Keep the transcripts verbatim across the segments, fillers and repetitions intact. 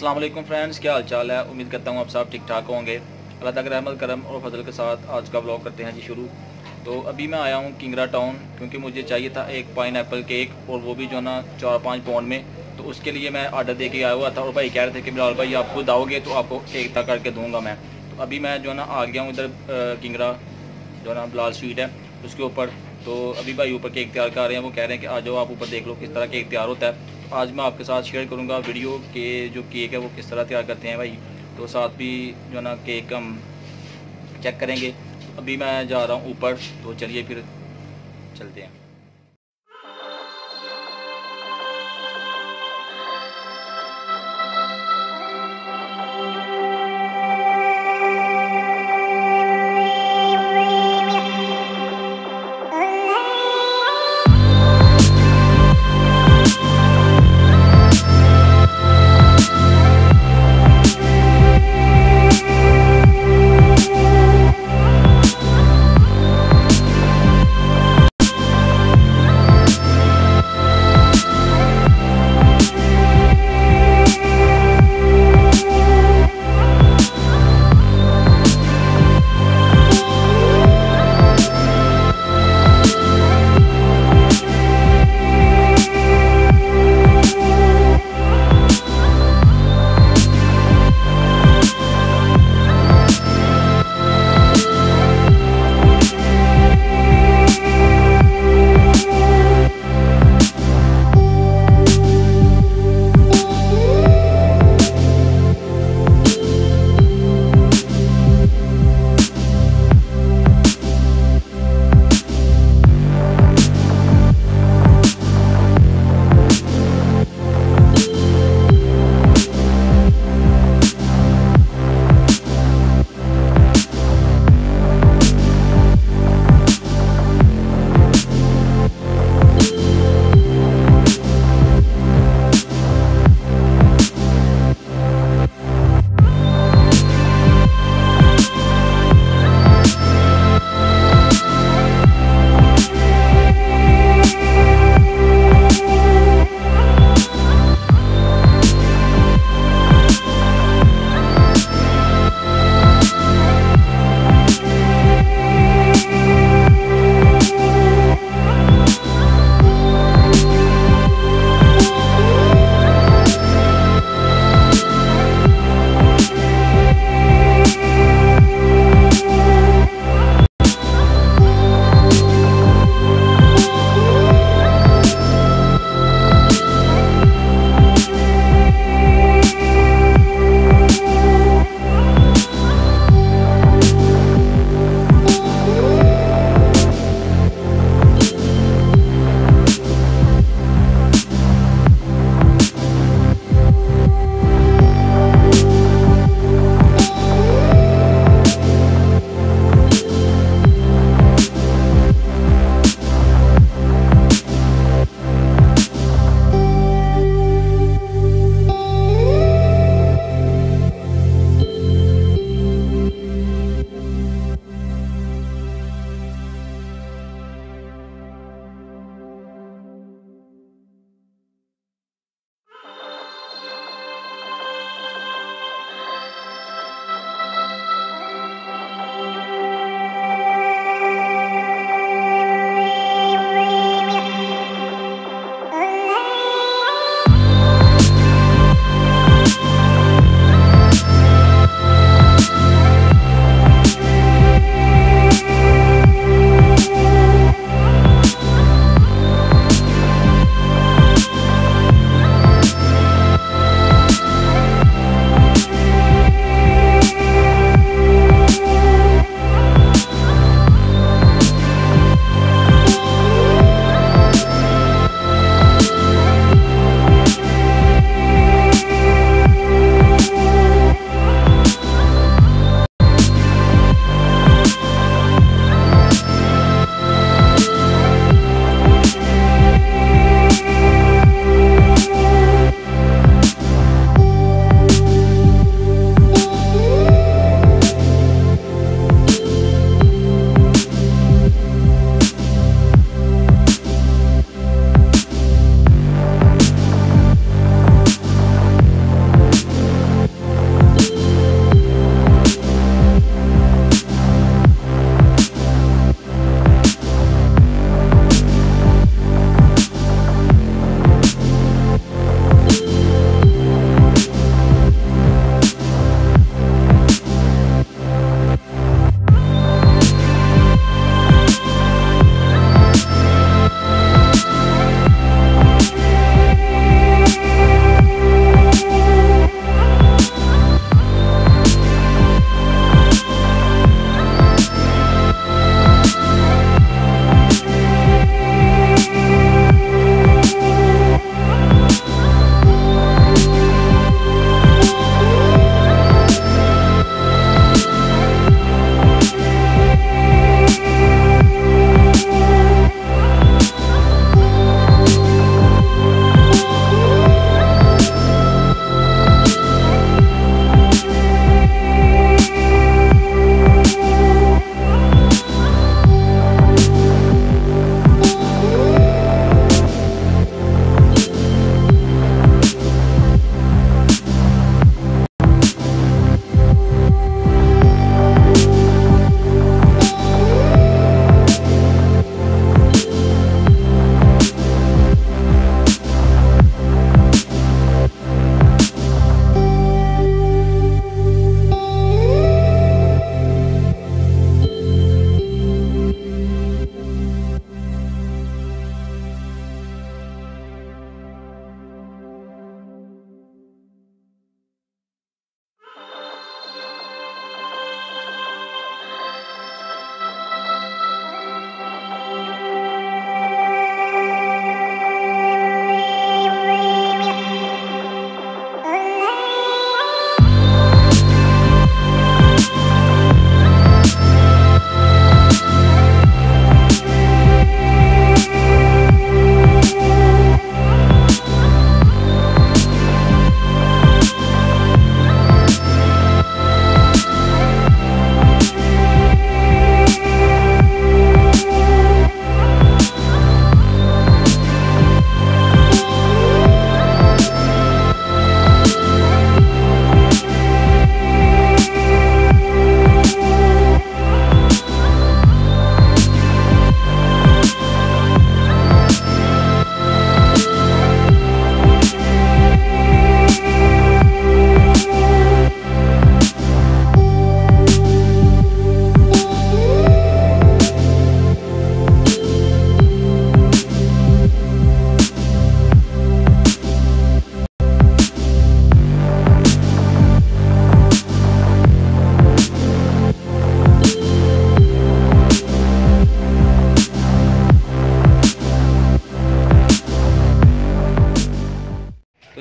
अस्सलाम वालेकुम फ्रेंड्स, क्या हाल चाल है। उम्मीद करता हूँ आप सब ठीक ठाक होंगे। अल्लाह ताला का रहमत करम और फजल के साथ आज का व्लॉग करते हैं जी शुरू। तो अभी मैं आया हूँ किंगरा टाउन, क्योंकि मुझे चाहिए था एक पाइन एप्पल केक, और वो भी जो है ना चार पाँच पाउंड में। तो उसके लिए मैं आर्डर दे के आया हुआ था, और भाई कह रहे थे कि बिलाल भाई आप खुद आओगे तो आपको केक तक करके दूँगा मैं। तो अभी मैं जो है ना आ गया हूँ इधर किंगरा, जो है ना बिलाल स्वीट है उसके ऊपर। तो अभी भाई ऊपर केक तैयार कर रहे हैं, वो कह रहे हैं कि आ जाओ आप ऊपर देख लो किस तरह केक तैयार होता है। तो आज मैं आपके साथ शेयर करूंगा वीडियो के जो केक है वो किस तरह तैयार करते हैं भाई। तो साथ भी जो ना केक हम चेक करेंगे। तो अभी मैं जा रहा हूँ ऊपर, तो चलिए फिर चलते हैं।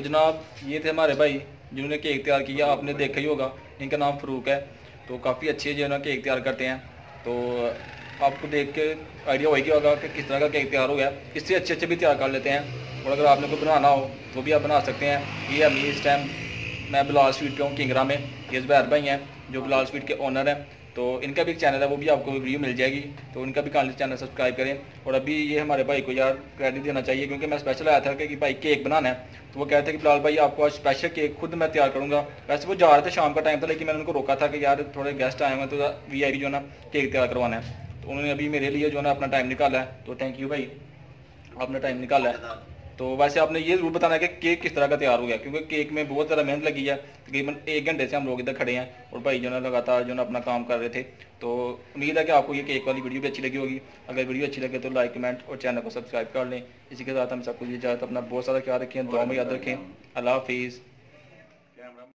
जनाब ये थे हमारे भाई जिन्होंने केक तैयार किया, आपने देखा ही होगा, इनका नाम फ़रूक है। तो काफ़ी अच्छे जो है ना केक तैयार करते हैं। तो आपको देख के आइडिया हो गया होगा कि किस तरह का केक तैयार हो गया। इससे अच्छे अच्छे भी तैयार कर लेते हैं, और अगर आपने कोई बनाना हो तो भी आप बना सकते हैं। ये अभी इस टाइम मैं बिलाल स्वीट पे हूँ किंगरा में। ये ज़ुबैर भाई हैं जो बिलाल स्वीट के ओनर हैं। तो इनका भी एक चैनल है, वो भी आपको वीडियो मिल जाएगी, तो उनका भी चैनल सब्सक्राइब करें। और अभी ये हमारे भाई को यार क्रेडिट देना चाहिए, क्योंकि मैं स्पेशल आया था कि भाई केक बनाना है, तो वो कहते हैं कि बिलाल भाई आपको आज स्पेशल केक खुद मैं तैयार करूँगा। वैसे वो जा रहे थे, शाम का टाइम था, लेकिन मैंने उनको रोका था कि यार थोड़े गेस्ट आए हुए हैं तो वी आई पी जो ना केक तैयार करवाना है। तो उन्होंने अभी मेरे लिए जो है ना अपना टाइम निकाला है, तो थैंक यू भाई, आपने टाइम निकाला है। तो वैसे आपने ये ज़रूर बताना है कि केक किस तरह का तैयार हो गया, क्योंकि केक में बहुत ज़्यादा मेहनत लगी है। तकरीबन एक घंटे से हम लोग इधर खड़े हैं और भाई जो है लगातार जो है अपना काम कर रहे थे। तो उम्मीद है कि आपको ये केक वाली वीडियो भी अच्छी लगी होगी। अगर वीडियो अच्छी लगे तो लाइक कमेंट और चैनल को सब्सक्राइब कर लें। इसी के साथ हम सबको ये इजाज़त, अपना बहुत सारा ख्याल रखें, दुआ में याद रखें। अल्लाह हाफिज़।